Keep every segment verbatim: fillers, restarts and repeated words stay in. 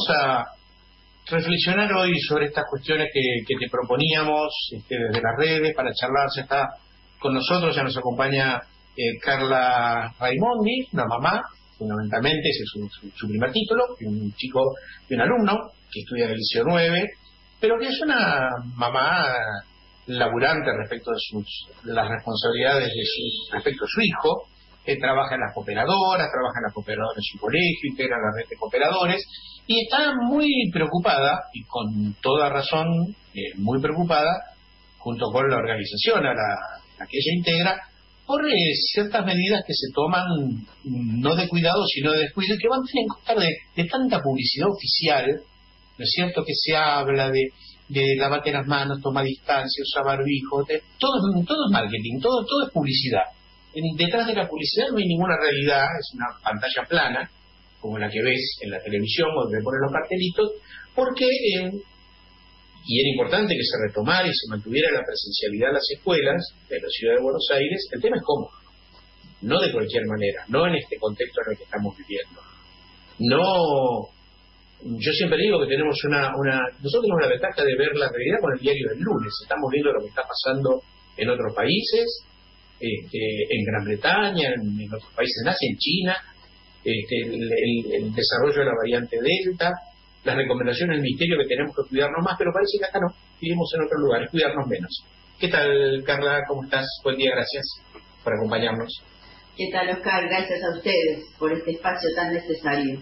a reflexionar hoy sobre estas cuestiones que, que te proponíamos este, desde las redes para charlar. Ya está con nosotros, ya nos acompaña eh, Carla Raimondi, una mamá, fundamentalmente, ese es su, su, su primer título, un chico y un alumno que estudia en el Liceo nueve, pero que es una mamá laburante respecto de sus de las responsabilidades de su, respecto a su hijo. Él trabaja en las cooperadoras, trabaja en las cooperadoras en su colegio, integra la red de cooperadores, y está muy preocupada, y con toda razón, eh, muy preocupada, junto con la organización a la, a la que ella integra, por eh, ciertas medidas que se toman no de cuidado sino de descuido, y que van a costar de, de tanta publicidad oficial, ¿no es cierto?, que se habla de, de lavarte las manos, tomar distancia, usar barbijo, de, todo, todo es marketing, todo, todo es publicidad. En, detrás de la publicidad no hay ninguna realidad, es una pantalla plana, como la que ves en la televisión donde ponen los cartelitos, porque eh, y era importante que se retomara y se mantuviera la presencialidad en las escuelas de la ciudad de Buenos Aires. El tema es cómo, no de cualquier manera, no en este contexto en el que estamos viviendo. No, yo siempre digo que tenemos una, una nosotros tenemos la ventaja de ver la realidad con el diario del lunes. Estamos viendo lo que está pasando en otros países, este, en Gran Bretaña, en, en otros países en Asia, en China, este, el, el, el desarrollo de la variante Delta, las recomendaciones del Ministerio que tenemos que cuidarnos más, pero parece que acá no, vivimos en otros lugares, cuidarnos menos. ¿Qué tal, Carla? ¿Cómo estás? Buen día, gracias por acompañarnos. ¿Qué tal, Oscar? Gracias a ustedes por este espacio tan necesario.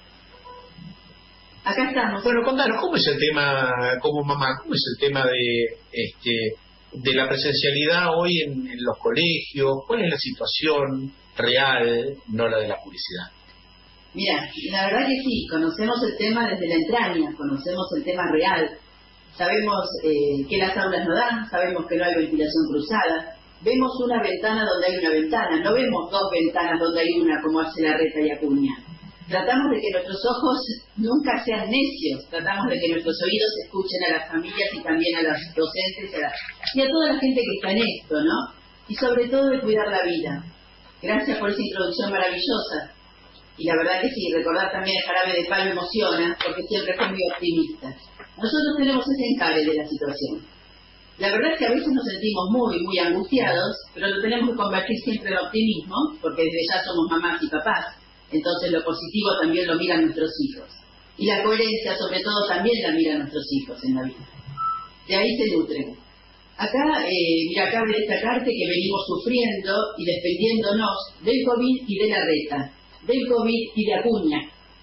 Acá estamos. Bueno, contanos, ¿cómo es el tema, como mamá, cómo es el tema de este de la presencialidad hoy en, en los colegios? ¿Cuál es la situación real, no la de la publicidad? Mira, la verdad que sí, conocemos el tema desde la entraña, conocemos el tema real. Sabemos eh, que las aulas no dan, sabemos que no hay ventilación cruzada. Vemos una ventana donde hay una ventana, no vemos dos ventanas donde hay una, como hace Larreta y Acuña. Tratamos de que nuestros ojos nunca sean necios, tratamos de que nuestros oídos escuchen a las familias y también a los docentes a la, y a toda la gente que está en esto, ¿no? Y sobre todo de cuidar la vida. Gracias por esa introducción maravillosa. Y la verdad que sí, recordar también el Jarabe de Palo emociona, porque siempre fue muy optimista. Nosotros tenemos ese encare de la situación. La verdad es que a veces nos sentimos muy, muy angustiados, pero lo tenemos que convertir siempre en optimismo, porque desde ya somos mamás y papás. Entonces lo positivo también lo miran nuestros hijos. Y la coherencia sobre todo también la miran nuestros hijos en la vida. De ahí se nutren. Acá, eh, mira, cabe destacarte que venimos sufriendo y defendiéndonos del COVID y de la reta, del COVID y de Acuña.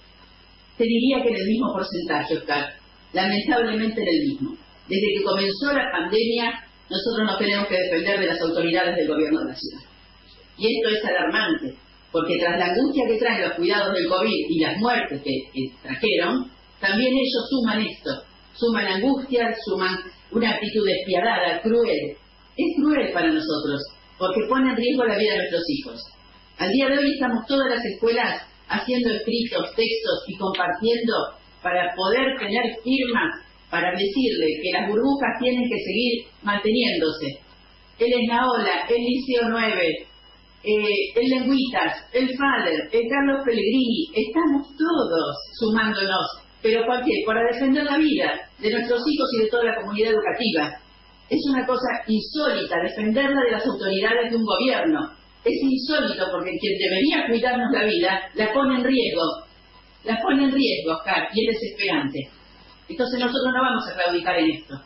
Te diría que en el mismo porcentaje, Oscar. Lamentablemente en el mismo. Desde que comenzó la pandemia, nosotros nos tenemos que defender de las autoridades del gobierno de la ciudad. Y esto es alarmante. Porque tras la angustia que traen los cuidados del COVID y las muertes que, que trajeron, también ellos suman esto, suman angustia, suman una actitud despiadada, cruel. Es cruel para nosotros, porque pone en riesgo la vida de nuestros hijos. Al día de hoy estamos todas las escuelas haciendo escritos, textos y compartiendo para poder tener firmas, para decirle que las burbujas tienen que seguir manteniéndose. El Esnaola, el Liceo nueve, Eh, el Lengüitas, el Fader, el Carlos Pellegrini, estamos todos sumándonos, pero ¿por qué? Para defender la vida de nuestros hijos y de toda la comunidad educativa. Es una cosa insólita defenderla de las autoridades de un gobierno. Es insólito porque quien debería cuidarnos la vida la pone en riesgo, la pone en riesgo, Oscar, y es desesperante. Entonces nosotros no vamos a claudicar en esto.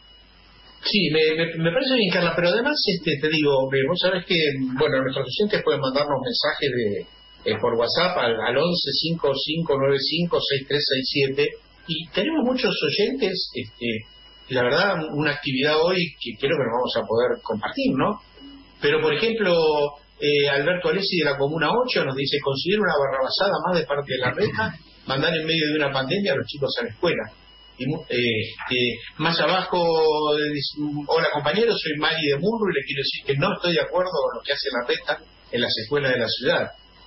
Sí, me, me, me parece bien, Carla, pero además este, te digo, vos sabés que, bueno, nuestros oyentes pueden mandarnos mensajes de, eh, por WhatsApp al, al once cincuenta y cinco noventa y cinco sesenta y tres sesenta y siete, y tenemos muchos oyentes, este, la verdad, una actividad hoy que creo que nos vamos a poder compartir, ¿no? Pero, por ejemplo, eh, Alberto Alessi de la Comuna ocho nos dice: considero una barrabasada más de parte de la reta mandar en medio de una pandemia a los chicos a la escuela. Y, eh, más abajo, hola compañeros, soy Mari de Murro y le quiero decir que no estoy de acuerdo con lo que hace la reta en las escuelas de la ciudad.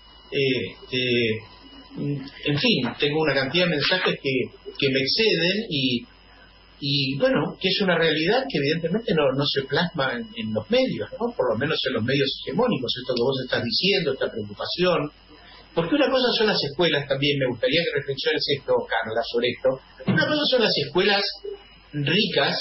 Eh, en fin, tengo una cantidad de mensajes que, que me exceden y, y bueno, que es una realidad que evidentemente no, no se plasma en, en los medios, ¿no? Por lo menos en los medios hegemónicos, esto que vos estás diciendo, esta preocupación. Porque una cosa son las escuelas, también me gustaría que reflexiones esto, Carla, sobre esto. Una cosa son las escuelas ricas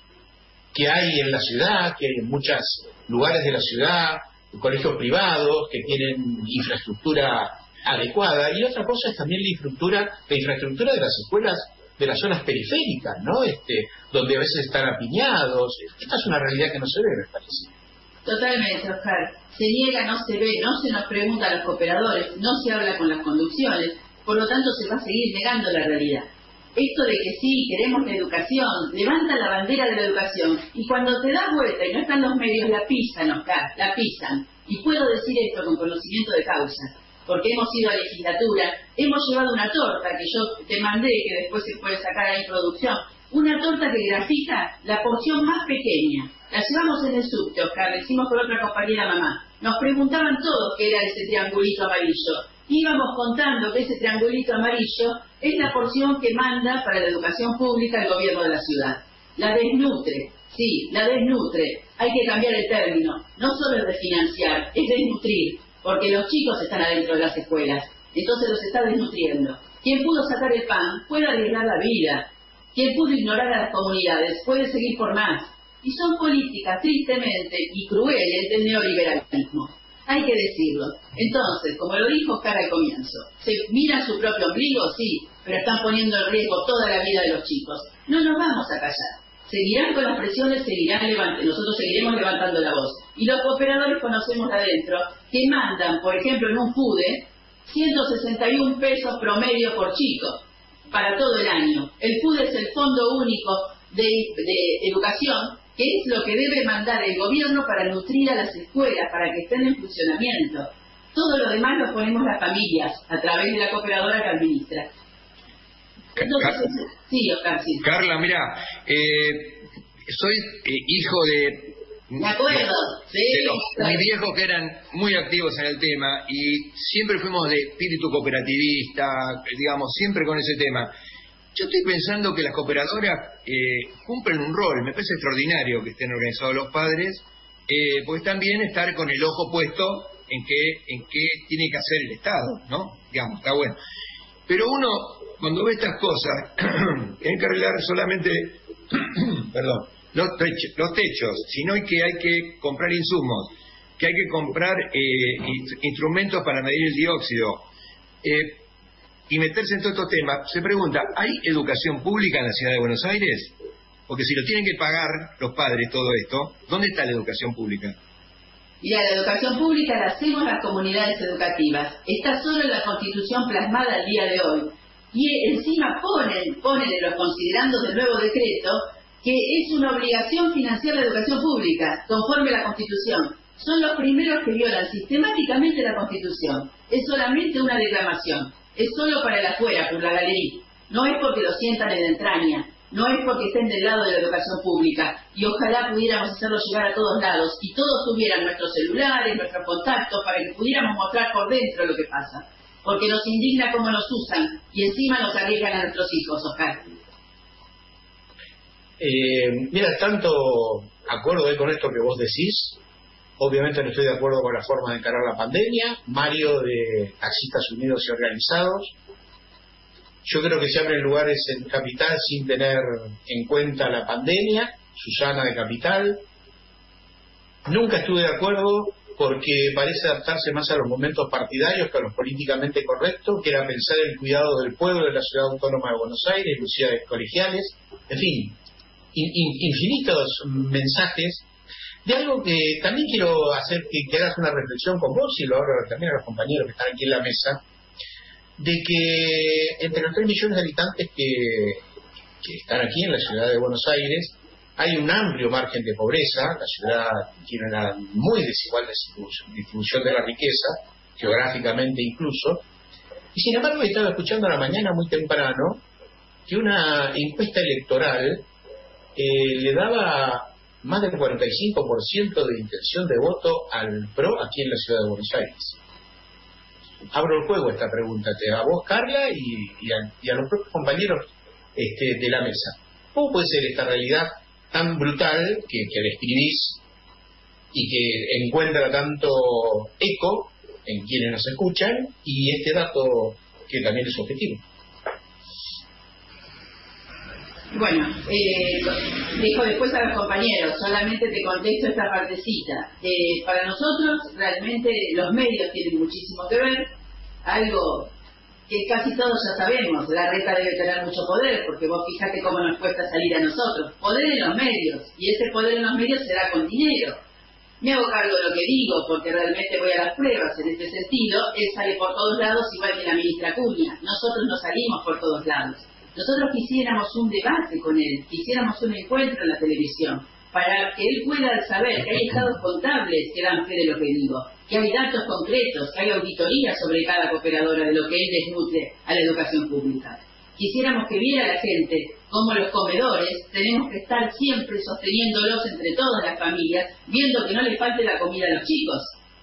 que hay en la ciudad, que hay en muchos lugares de la ciudad, colegios privados que tienen infraestructura adecuada, y otra cosa es también la infraestructura, la infraestructura de las escuelas de las zonas periféricas, ¿no? Este, donde a veces están apiñados. Esta es una realidad que no se ve, me parece. Totalmente, Oscar. Se niega, no se ve, no se nos pregunta a los cooperadores, no se habla con las conducciones, por lo tanto se va a seguir negando la realidad. Esto de que sí, queremos la educación, levanta la bandera de la educación, y cuando te das vuelta y no están los medios, la pisan, Oscar, la pisan. Y puedo decir esto con conocimiento de causa, porque hemos ido a legislatura, hemos llevado una torta que yo te mandé, que después se puede sacar ahí en producción, una torta que grafica la porción más pequeña. La llevamos en el subte, Oscar, la hicimos con otra compañera mamá. Nos preguntaban todos qué era ese triangulito amarillo. Íbamos contando que ese triangulito amarillo es la porción que manda para la educación pública el gobierno de la ciudad. La desnutre, sí, la desnutre. Hay que cambiar el término. No solo es desfinanciar, es desnutrir, porque los chicos están adentro de las escuelas. Entonces los está desnutriendo. Quien pudo sacar el pan puede arriesgar la vida. Quien pudo ignorar a las comunidades puede seguir por más. Y son políticas, tristemente, y crueles del neoliberalismo. Hay que decirlo. Entonces, como lo dijo Oscar al comienzo, ¿se mira su propio ombligo? Sí, pero están poniendo en riesgo toda la vida de los chicos. No nos vamos a callar. Seguirán con las presiones, seguirán levantando, nosotros seguiremos levantando la voz. Y los cooperadores conocemos adentro que mandan, por ejemplo, en un FUDE, ciento sesenta y un pesos promedio por chico, para todo el año. El FUDE es el Fondo Único de, de Educación, que es lo que debe mandar el gobierno para nutrir a las escuelas, para que estén en funcionamiento. Todo lo demás lo ponemos las familias, a través de la cooperadora que administra. Entonces, Car sí, Oscar, sí. Carla, mira, eh, soy eh, hijo de... Me acuerdo, sí. De los, mis viejos que eran muy activos en el tema y siempre fuimos de espíritu cooperativista, digamos, siempre con ese tema. Yo estoy pensando que las cooperadoras eh, cumplen un rol, me parece extraordinario que estén organizados los padres, eh, pues también estar con el ojo puesto en qué, en qué tiene que hacer el Estado, ¿no? Digamos, está bueno. Pero uno, cuando ve estas cosas, tiene que arreglar solamente, perdón, los, techos, los techos, sino que hay que comprar insumos, que hay que comprar eh, instrumentos para medir el dióxido, eh, y meterse en todos estos temas. Se pregunta, ¿hay educación pública en la ciudad de Buenos Aires? Porque si lo tienen que pagar los padres todo esto, ¿dónde está la educación pública? Mira, la educación pública la hacemos las comunidades educativas. Está solo en la Constitución plasmada al día de hoy. Y encima ponen, ponen en los considerandos del nuevo decreto que es una obligación financiar la educación pública, conforme a la Constitución. Son los primeros que violan sistemáticamente la Constitución. Es solamente una declamación. Es solo para el afuera, por la galería. No es porque lo sientan en la entraña. No es porque estén del lado de la educación pública. Y ojalá pudiéramos hacerlo llegar a todos lados y todos tuvieran nuestros celulares, nuestros contactos, para que pudiéramos mostrar por dentro lo que pasa. Porque nos indigna cómo nos usan y encima nos arriesgan a nuestros hijos, Oscar. Eh, mira, tanto acuerdo eh, con esto que vos decís. Obviamente no estoy de acuerdo con la forma de encarar la pandemia. Mario, de Taxistas Unidos y Organizados. Yo creo que se abren lugares en Capital sin tener en cuenta la pandemia. Susana, de Capital. Nunca estuve de acuerdo porque parece adaptarse más a los momentos partidarios que a los políticamente correctos, que era pensar el cuidado del pueblo de la Ciudad Autónoma de Buenos Aires, Lucía de Colegiales. En fin, in, in, infinitos mensajes de algo que también quiero hacer que, que hagas una reflexión con vos y lo hago también a los compañeros que están aquí en la mesa, de que entre los tres millones de habitantes que, que están aquí en la ciudad de Buenos Aires hay un amplio margen de pobreza. La ciudad tiene una muy desigual distribución de la riqueza, geográficamente incluso, y sin embargo estaba escuchando a la mañana muy temprano que una encuesta electoral eh, le daba más del cuarenta y cinco por ciento de intención de voto al PRO aquí en la ciudad de Buenos Aires. Abro el juego esta pregunta a vos, Carla, y, y, a, y a los propios compañeros este, de la mesa. ¿Cómo puede ser esta realidad tan brutal que, que describís y que encuentra tanto eco en quienes nos escuchan y este dato que también es objetivo. Bueno, eh, dijo después a los compañeros, solamente te contesto esta partecita. Eh, para nosotros realmente los medios tienen muchísimo que ver, algo que casi todos ya sabemos. La reta debe tener mucho poder, porque vos fijate cómo nos cuesta salir a nosotros. Poder en los medios, y ese poder en los medios será con dinero. Me hago cargo de lo que digo, porque realmente voy a las pruebas en este sentido. Él sale por todos lados igual que la ministra Acuña. Nosotros no salimos por todos lados. Nosotros quisiéramos un debate con él, quisiéramos un encuentro en la televisión, para que él pueda saber que hay estados contables que dan fe de lo que digo, que hay datos concretos, que hay auditoría sobre cada cooperadora de lo que él desnutre a la educación pública. Quisiéramos que viera la gente cómo los comedores tenemos que estar siempre sosteniéndolos entre todas las familias, viendo que no les falte la comida a los chicos.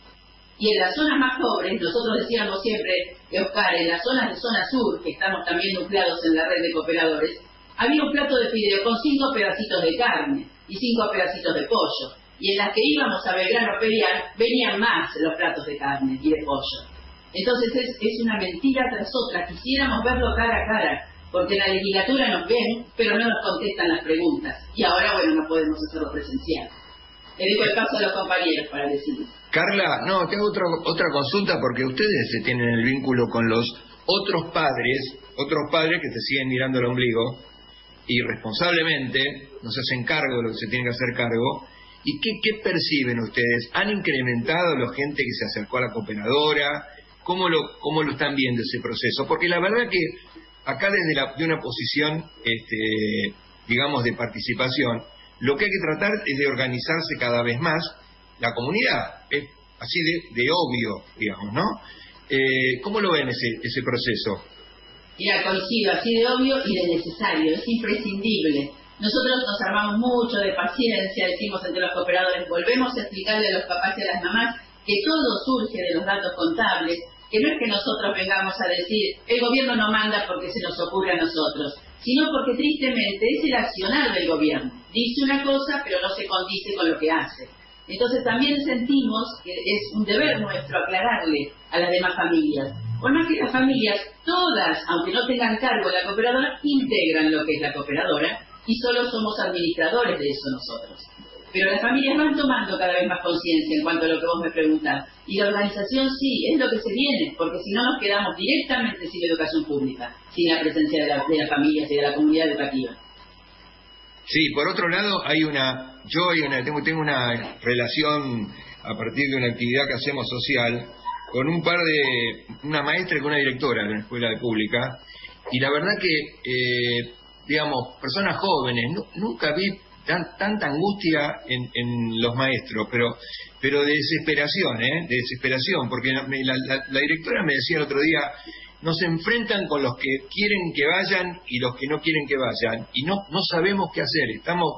Y en las zonas más pobres, nosotros decíamos siempre, Oscar, en las zonas de zona sur, que estamos también nucleados en la red de cooperadores, había un plato de fideo con cinco pedacitos de carne y cinco pedacitos de pollo. Y en las que íbamos a Belgrano pelear, venían más los platos de carne y de pollo. Entonces es, es una mentira tras otra. Quisiéramos verlo cara a cara, porque en la legislatura nos ven, pero no nos contestan las preguntas. Y ahora, bueno, no podemos hacerlo presencial. Le dejo el paso a los compañeros para decirles. Carla, no, tengo otra, otra consulta, porque ustedes se tienen el vínculo con los otros padres, otros padres que te siguen mirando el ombligo, y responsablemente no se hacen cargo de lo que se tienen que hacer cargo. ¿Y qué, qué perciben ustedes? ¿Han incrementado la gente que se acercó a la cooperadora? ¿Cómo lo, cómo lo están viendo ese proceso? Porque la verdad que acá desde la, de una posición, este, digamos, de participación, lo que hay que tratar es de organizarse cada vez más la comunidad, es así de, de obvio, digamos, ¿no? Eh, ¿Cómo lo ven ese, ese proceso? Mira, coincido, así de obvio y de necesario, es imprescindible. Nosotros nos armamos mucho de paciencia, decimos entre los cooperadores, volvemos a explicarle a los papás y a las mamás que todo surge de los datos contables, que no es que nosotros vengamos a decir, el gobierno no manda porque se nos ocurre a nosotros, sino porque tristemente es el accionar del gobierno. Dice una cosa, pero no se condice con lo que hace. Entonces también sentimos que es un deber nuestro aclararle a las demás familias. Por más que las familias, todas, aunque no tengan cargo de la cooperadora, integran lo que es la cooperadora y solo somos administradores de eso nosotros. Pero las familias van tomando cada vez más conciencia en cuanto a lo que vos me preguntás. Y la organización sí, es lo que se viene, porque si no nos quedamos directamente sin educación pública, sin la presencia de, la, de las familias y de la comunidad educativa. Sí, por otro lado, hay una, yo hay una, tengo, tengo una relación a partir de una actividad que hacemos social con un par de, una maestra y con una directora de una escuela pública, y la verdad que, eh, digamos, personas jóvenes, no, nunca vi tan, tanta angustia en, en los maestros, pero pero de desesperación, ¿eh? De desesperación, porque la, la, la directora me decía el otro día, nos enfrentan con los que quieren que vayan y los que no quieren que vayan, y no no sabemos qué hacer, estamos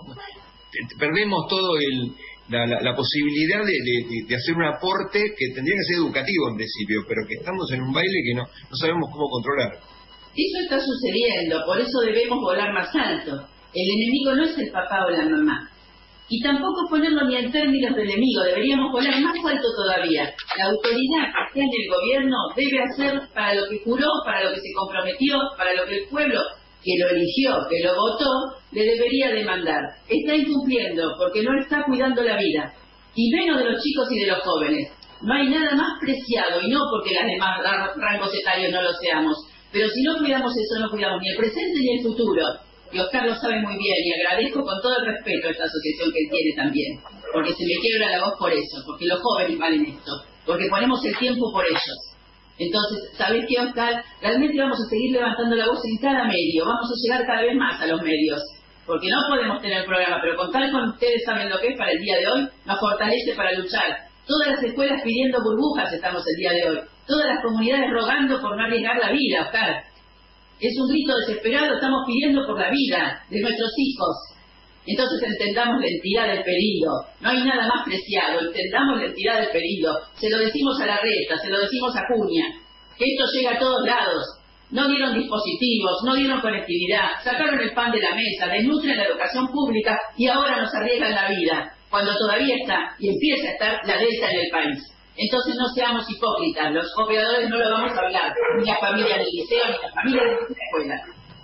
perdemos todo el la, la, la posibilidad de, de, de hacer un aporte que tendría que ser educativo en principio, pero que estamos en un baile que no, no sabemos cómo controlar. Eso está sucediendo, por eso debemos volar más alto. El enemigo no es el papá o la mamá. Y tampoco ponerlo ni en términos de enemigo, deberíamos volar más alto todavía. La autoridad que está en el gobierno debe hacer para lo que juró, para lo que se comprometió, para lo que el pueblo que lo eligió, que lo votó, le debería demandar. Está incumpliendo porque no está cuidando la vida, y menos de los chicos y de los jóvenes. No hay nada más preciado, y no porque las demás rangos etarios no lo seamos, pero si no cuidamos eso, no cuidamos ni el presente ni el futuro. Y Oscar lo sabe muy bien, y agradezco con todo el respeto a esta asociación que él tiene también, porque se me quiebra la voz por eso, porque los jóvenes valen esto, porque ponemos el tiempo por ellos. Entonces, ¿sabés qué, Oscar? Realmente vamos a seguir levantando la voz en cada medio, vamos a llegar cada vez más a los medios, porque no podemos tener programa, pero contar con ustedes, saben lo que es para el día de hoy, nos fortalece para luchar. Todas las escuelas pidiendo burbujas estamos el día de hoy, todas las comunidades rogando por no arriesgar la vida, Oscar. Es un grito desesperado, estamos pidiendo por la vida de nuestros hijos. Entonces entendamos la entidad del peligro. No hay nada más preciado, entendamos la entidad del peligro. Se lo decimos a la reta, se lo decimos a Acuña. Esto llega a todos lados. No dieron dispositivos, no dieron conectividad, sacaron el pan de la mesa, desnutren la educación pública y ahora nos arriesgan la vida, cuando todavía está y empieza a estar la delta en el país. Entonces no seamos hipócritas, los operadores no lo vamos a hablar, ni la familia del liceo, ni la familia de la escuela.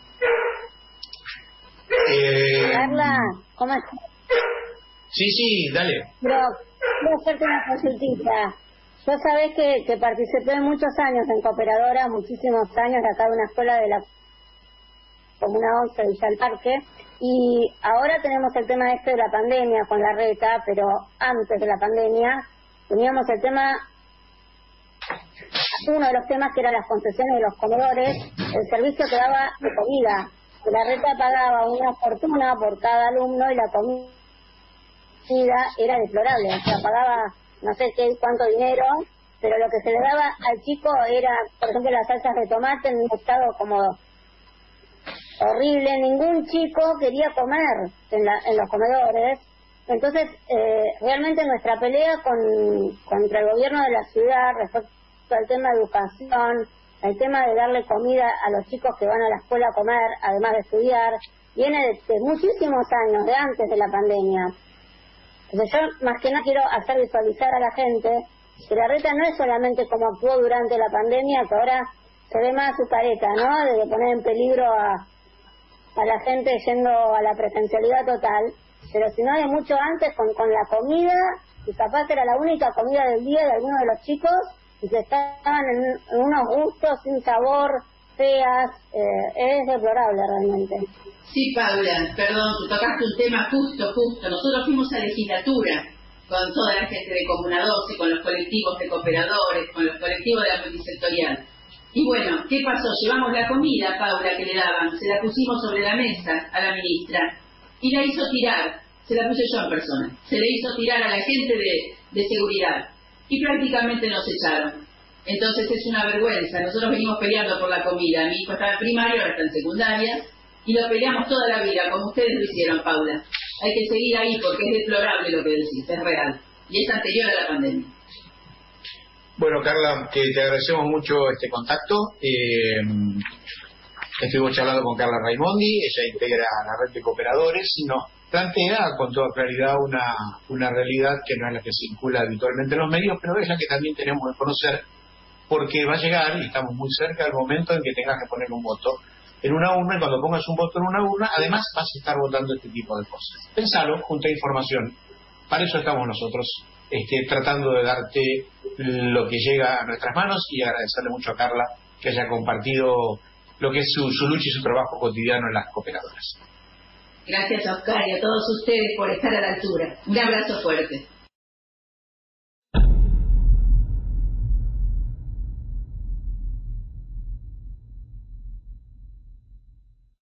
Eh, Carla, ¿cómo estás? Sí, sí, dale. Pero, quiero hacerte una consultita. Yo sabés que, que participé muchos años en Cooperadora, muchísimos años de acá de una escuela de la Comuna once de Villa del Parque, y ahora tenemos el tema este de la pandemia con la reta, pero antes de la pandemia teníamos el tema, uno de los temas que eran las concesiones de los comedores, el servicio que daba de comida, que la reta pagaba una fortuna por cada alumno y la comida era deplorable, o sea, pagaba no sé qué cuánto dinero, pero lo que se le daba al chico era, por ejemplo, las salsas de tomate en un estado como horrible, ningún chico quería comer en, la, en los comedores. Entonces, eh, realmente nuestra pelea con, contra el gobierno de la ciudad respecto al tema de educación, el tema de darle comida a los chicos que van a la escuela a comer, además de estudiar, viene de, de muchísimos años, de antes de la pandemia. Entonces yo más que nada quiero hacer visualizar a la gente que la reta no es solamente como actuó durante la pandemia, que ahora se ve más su careta, ¿no? De poner en peligro a, a la gente yendo a la presencialidad total, pero sino de mucho antes con, con la comida, y capaz era la única comida del día de algunos de los chicos, y que estaban en, en unos gustos sin sabor, feas, eh, es deplorable realmente. Sí, Paula, perdón, tú tocaste un tema justo, justo. Nosotros fuimos a legislatura con toda la gente de Comuna doce, con los colectivos de cooperadores, con los colectivos de la multisectorial. Y bueno, ¿qué pasó? Llevamos la comida, Paula, que le daban, se la pusimos sobre la mesa a la ministra y la hizo tirar, se la puse yo en persona, se le hizo tirar a la gente de, de seguridad y prácticamente nos echaron. Entonces es una vergüenza, nosotros venimos peleando por la comida, mi hijo estaba en primaria, ahora está en secundaria, y lo peleamos toda la vida, como ustedes lo hicieron, Paula. Hay que seguir ahí porque es deplorable lo que decís, es real, y es anterior a la pandemia. Bueno, Carla, que te agradecemos mucho este contacto. Eh, estuvimos charlando con Carla Raimondi, ella integra la red de cooperadores y nos plantea con toda claridad una, una realidad que no es la que circula habitualmente en los medios, pero es la que también tenemos que conocer, porque va a llegar, y estamos muy cerca del momento en que tengas que poner un voto en una urna, y cuando pongas un voto en una urna, además vas a estar votando este tipo de cosas. Pensalo, junta información. Para eso estamos nosotros, este, tratando de darte lo que llega a nuestras manos, y agradecerle mucho a Carla que haya compartido lo que es su, su lucha y su trabajo cotidiano en las cooperadoras. Gracias a Oscar y a todos ustedes por estar a la altura. Un abrazo fuerte.